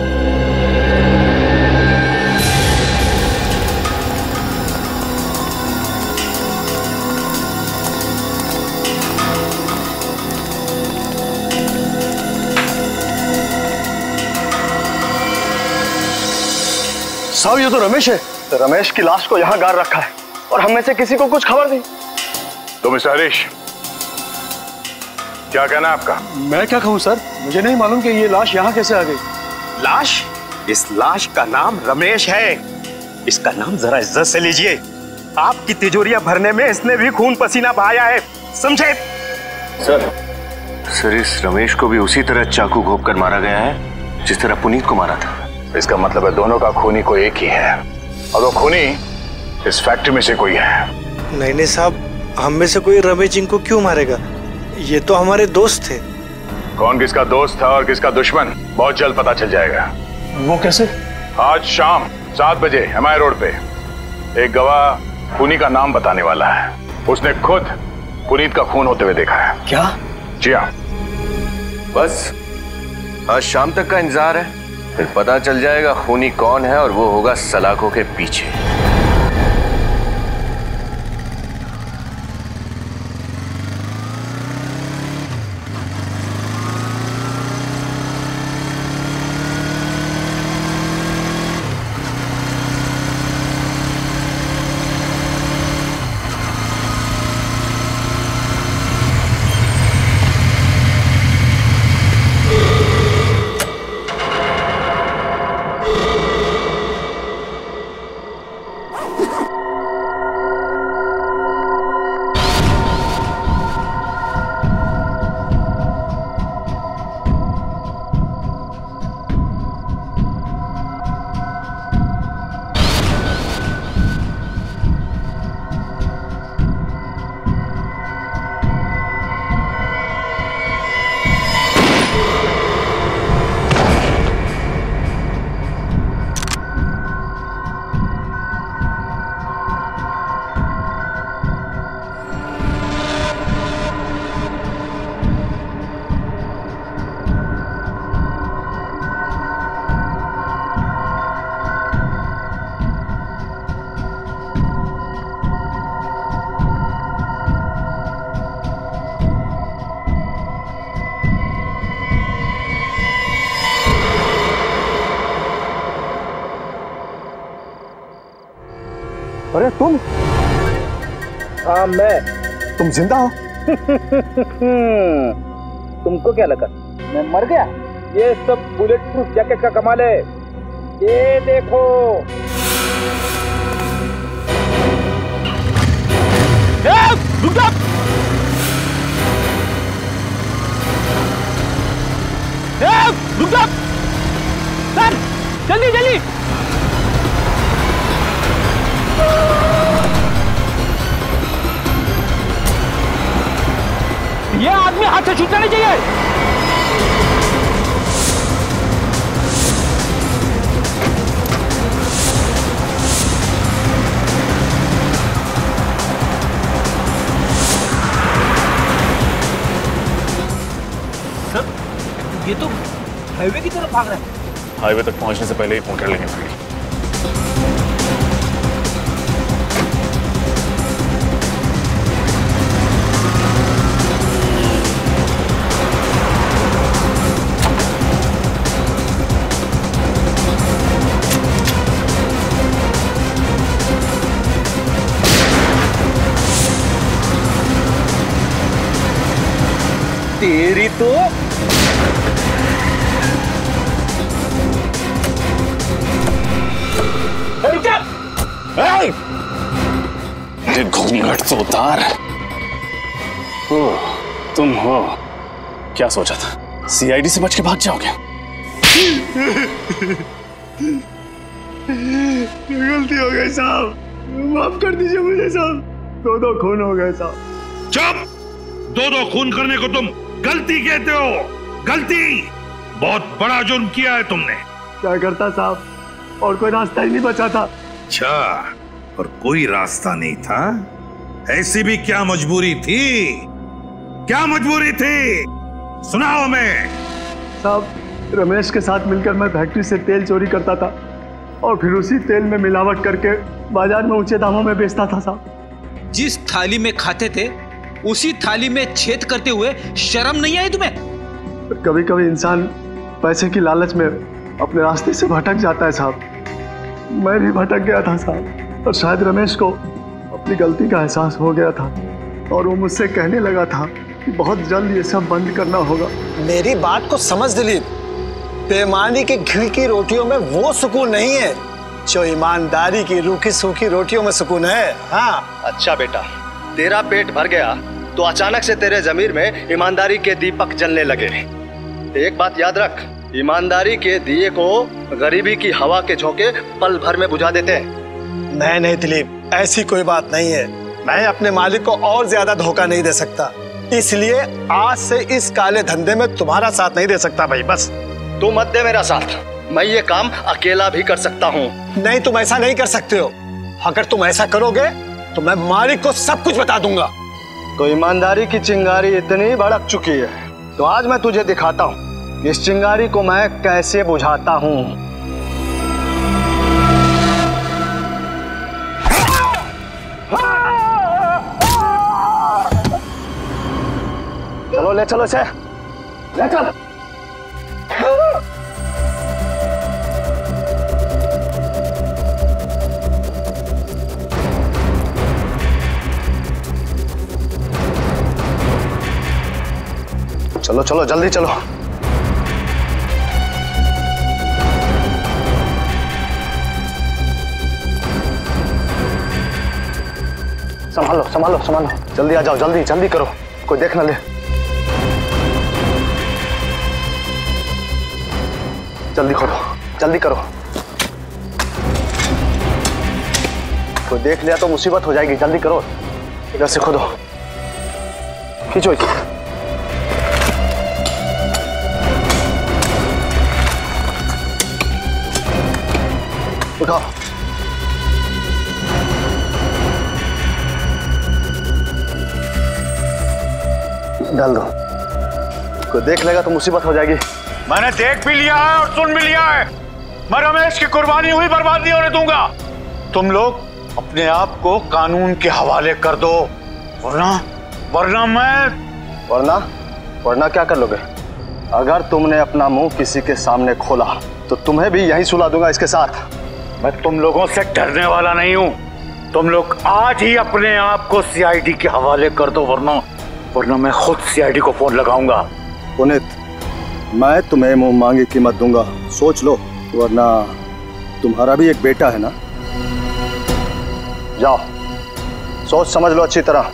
साहब, ये तो रमेश है। रमेश की लाश को यहाँ गाड़ रखा है और हम में से किसी को कुछ खबर नहीं। तो मिस्टर हरीश, क्या कहना है आपका? मैं क्या कहूँ सर, मुझे नहीं मालूम कि ये लाश यहाँ कैसे आ गई। लाश? इस लाश का नाम रमेश है। इसका नाम जरा इज्जत से लीजिए। आपकी तिजोरियां भरने में इसने भी खून पसीना बहाया है, समझे? सर, सर इस रमेश को भी उसी तरह चाकू घोंप कर मारा गया है जिस तरह पुनीत को मारा था। इसका मतलब है दोनों का खूनी कोई एक ही है, और वो खूनी इस फैक्ट्री में से कोई है। नहीं नहीं साहब, हम में से कोई रमेश जी को क्यों मारेगा? ये तो हमारे दोस्त थे। कौन किसका दोस्त था और किसका दुश्मन बहुत जल्द पता चल जाएगा। वो कैसे? आज शाम सात बजे एम आई रोड पे एक गवाह खूनी का नाम बताने वाला है। उसने खुद पुनीत का खून होते हुए देखा है। क्या? जी हाँ। बस आज शाम तक का इंतजार है, फिर पता चल जाएगा खूनी कौन है और वो होगा सलाखों के पीछे। अरे तुम? हाँ मैं। तुम जिंदा हो? तुमको क्या लगा मैं मर गया? ये सब बुलेट प्रूफ जैकेट का कमाल है। ये देखो। रुक जा। रुक जा। सर जल्दी जल्दी। ये आदमी हाथ से छूटना नहीं चाहिए। सर, ये तो हाईवे की तरफ भाग रहा है। हाईवे तक पहुंचने से पहले ही फोन कर लेंगे गाड़ी। तेरी तो ये घूंघट तो उतार। ओ, तुम हो। क्या सोचा था सी आई डी से बच के भाग जाओगे? गलती हो गई साहब, माफ कर दीजिए मुझे साहब। दो दो खून हो गए साहब। चुप! दो दो खून करने को तुम गलती कहते हो? गलती! बहुत बड़ा जुर्म किया है तुमने। क्या करता साहब, और कोई रास्ता ही नहीं बचा था। अच्छा, और कोई रास्ता नहीं था? ऐसी भी क्या मजबूरी थी? क्या मजबूरी थी? सुनाओ हमें। साहब, रमेश के साथ मिलकर मैं फैक्ट्री से तेल चोरी करता था और फिर उसी तेल में मिलावट करके बाजार में ऊंचे दामों में बेचता था साहब। जिस थाली में खाते थे उसी थाली में छेद करते हुए शर्म नहीं आई तुम्हें? कभी कभी इंसान पैसे की लालच में अपने रास्ते से भटक जाता है साहब। मैं भी भटक गया था साहब, और शायद रमेश को अपनी गलती का एहसास हो गया था और वो मुझसे कहने लगा था कि बहुत जल्द ये सब बंद करना होगा। मेरी बात को समझ दिलीप, बेईमानी के घी की रोटियों में वो सुकून नहीं है जो ईमानदारी की रूखी सूखी रोटियों में सुकून है। हाँ अच्छा बेटा, तेरा पेट भर गया तो अचानक से तेरे जमीर में ईमानदारी के दीपक जलने लगे। एक बात याद रख, ईमानदारी के दिए को गरीबी की हवा के झोंके पल भर में बुझा देते हैं। नहीं नहीं दिलीप, ऐसी कोई बात नहीं है। मैं अपने मालिक को और ज्यादा धोखा नहीं दे सकता, इसलिए आज से इस काले धंधे में तुम्हारा साथ नहीं दे सकता भाई। बस तू मत दे मेरा साथ, मैं ये काम अकेला भी कर सकता हूँ। नहीं, तुम ऐसा नहीं कर सकते हो। अगर तुम ऐसा करोगे तो मैं मालिक को सब कुछ बता दूंगा। तो ईमानदारी की चिंगारी इतनी भड़क चुकी है, तो आज मैं तुझे दिखाता हूँ इस चिंगारी को मैं कैसे बुझाता हूँ। चलो ले चलो इसे, ले चल। चलो चलो जल्दी चलो। संभालो संभालो संभालो, जल्दी आ जाओ, जल्दी जल्दी करो, कोई देख ना ले। जल्दी खोलो, जल्दी करो, कोई देख लिया तो मुसीबत हो जाएगी। जल्दी करो, इधर से खोदो, खींचो इसे। उठाओ, डाल दो, कोई देख लेगा तो मुसीबत हो जाएगी। मैंने देख भी लिया है और सुन भी लिया है। मैं रमेश की कुर्बानी हुई बर्बाद नहीं होने दूंगा। तुम लोग अपने आप को कानून के हवाले कर दो, वरना वरना मैं वरना वरना क्या कर लोगे? अगर तुमने अपना मुंह किसी के सामने खोला तो तुम्हें भी यहीं सुला दूंगा इसके साथ। मैं तुम लोगों से डरने वाला नहीं हूं। तुम लोग आज ही अपने आप को सीआईडी के हवाले कर दो, वरना वरना मैं खुद सीआईडी को फोन लगाऊंगा। पुनीत, मैं तुम्हें मुंह मांगी कीमत दूंगा, सोच लो, वरना तुम्हारा भी एक बेटा है ना। जाओ, सोच समझ लो अच्छी तरह।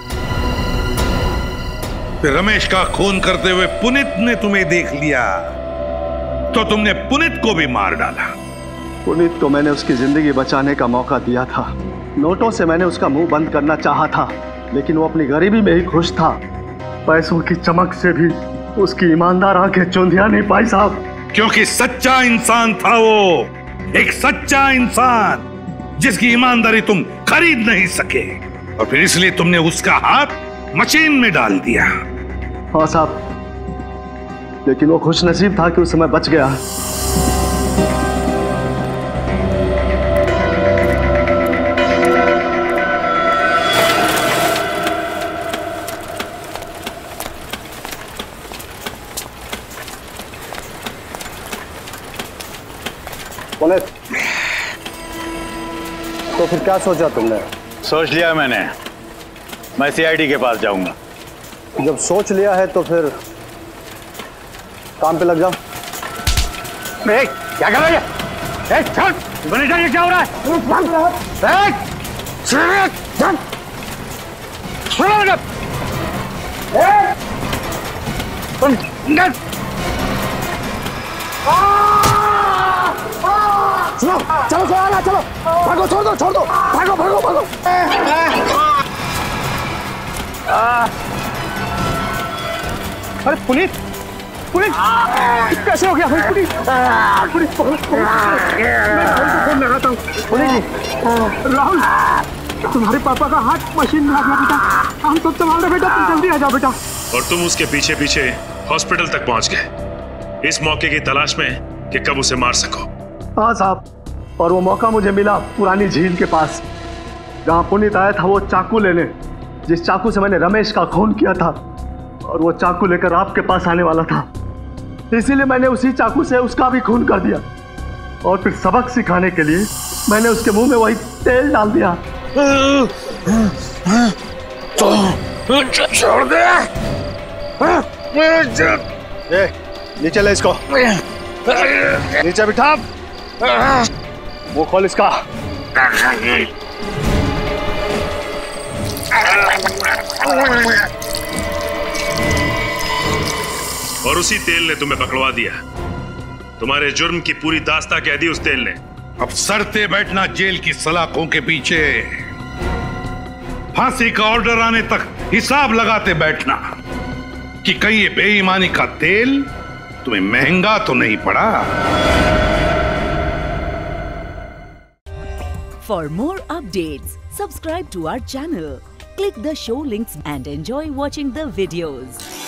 रमेश का खून करते हुए पुनीत ने तुम्हें देख लिया तो तुमने पुनीत को भी मार डाला। पुनीत को मैंने उसकी जिंदगी बचाने का मौका दिया था। नोटों से मैंने उसका मुंह बंद करना चाहा था, लेकिन वो अपनी गरीबी में ही खुश था। पैसों की चमक से भी उसकी ईमानदार आंखें चौंधिया नहीं पाई साहब। क्योंकि सच्चा इंसान था वो, एक सच्चा इंसान जिसकी ईमानदारी तुम खरीद नहीं सके, और फिर इसलिए तुमने उसका हाथ मशीन में डाल दिया। हाँ साहब, लेकिन वो खुश नसीब था कि उस समय बच गया। पुनीत, तो फिर क्या सोचा तुमने? सोच लिया मैंने, मैं सीआईडी के पास जाऊंगा। जब सोच लिया है तो फिर काम पे लग जाओ। ए, क्या कर रहा है? ए, छोड़, मैनेजर ये क्या हो रहा है? ए, छोड़, छोड़, छोड़ो मुझे। ए, तुम निकल। चलो चलो चलो चलो, भागो, छोड़ दो छोड़ दो, भागो भागो भागो। अरे पुनीत, पुनीत कैसे हो गया भाई? पुनीत, पुनीत, पुनीत, मैं भाई को फोन लगाता हूँ। पुनीत जी, राहुल, तुम्हारे पापा का हाथ मशीन में आ गया बेटा, हम सब संभाल रहे बेटा, तुम जल्दी आ जाओ बेटा। और तुम उसके पीछे पीछे हॉस्पिटल तक पहुंच गए, इस मौके की तलाश में कि कब उसे मार सको। हाँ साहब, और वो मौका मुझे मिला पुरानी झील के पास, जहाँ पुनीत आया था वो चाकू लेने, जिस चाकू से मैंने रमेश का खून किया था, और वो चाकू लेकर आपके पास आने वाला था। इसीलिए मैंने उसी चाकू से उसका भी खून कर दिया, और फिर सबक सिखाने के लिए मैंने उसके मुंह में वही तेल डाल दिया। छोड़ दे। ए, नीचे ले इसको, नीचे बिठा, वो खोल इसका। और उसी तेल ने तुम्हें पकड़वा दिया। तुम्हारे जुर्म की पूरी दास्तां कह दी उस तेल ने। अब सरते बैठना जेल की सलाखों के पीछे, फांसी का ऑर्डर आने तक हिसाब लगाते बैठना कि कहीं ये बेईमानी का तेल तुम्हें महंगा तो नहीं पड़ा। For more updates, subscribe to our channel, click the show links and enjoy watching the videos.